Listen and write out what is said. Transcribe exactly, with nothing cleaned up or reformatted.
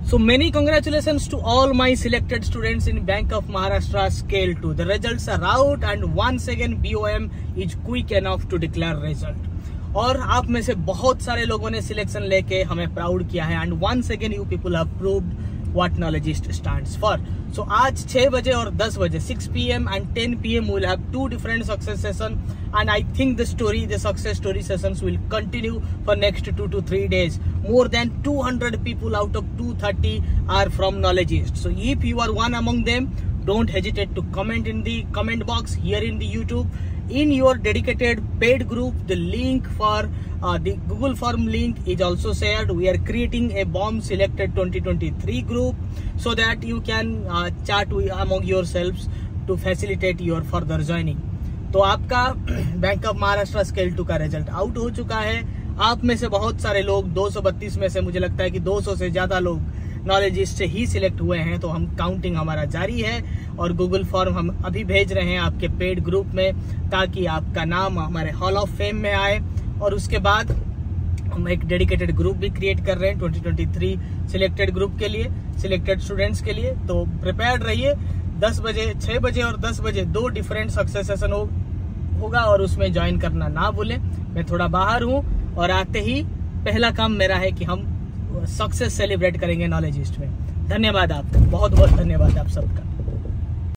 So many congratulations to all my selected students in Bank of Maharashtra Scale two. The results are out and once again B O M is quick enough to declare result. और आप में से बहुत सारे लोगों ने selection लेके हमें प्राउड किया है and once again you people have proved what Knowledgeist stands for. So आज छह बजे और दस बजे six p m and ten p m we'll have two different success session and I think the story, the success story sessions will continue for next two to three days. More than two hundred people out of two thirty are from Knowledgeist. So if you are one among them, don't hesitate to comment in the comment box here in the YouTube. In your dedicated paid group, the link for uh, the Google form link is also shared. We are creating a bomb selected twenty twenty-three group so that you can uh, chat with, among yourselves to facilitate your further joining. तो आपका bank of Maharashtra scale two का result out हो चुका है। आप में से बहुत सारे लोग दो सौ बत्तीस में से मुझे लगता है कि दो सौ से ज्यादा लोग नॉलेजिस्ट से ही सिलेक्ट हुए हैं। तो हम काउंटिंग हमारा जारी है और गूगल फॉर्म हम अभी भेज रहे हैं आपके पेड ग्रुप में ताकि आपका नाम हमारे हॉल ऑफ फेम में आए। और उसके बाद हम एक डेडिकेटेड ग्रुप भी क्रिएट कर रहे हैं twenty twenty three selected group के लिए, सिलेक्टेड स्टूडेंट्स के लिए। तो प्रिपेयर्ड रहिए। दस बजे, छह बजे और दस बजे दो डिफरेंट सक्सेस सेशन हो, होगा और उसमें ज्वाइन करना ना भूलें। मैं थोड़ा बाहर हूँ और आते ही पहला काम मेरा है कि हम सक्सेस सेलिब्रेट करेंगे नॉलेजिस्ट में। धन्यवाद आपका, बहुत बहुत धन्यवाद आप सबका।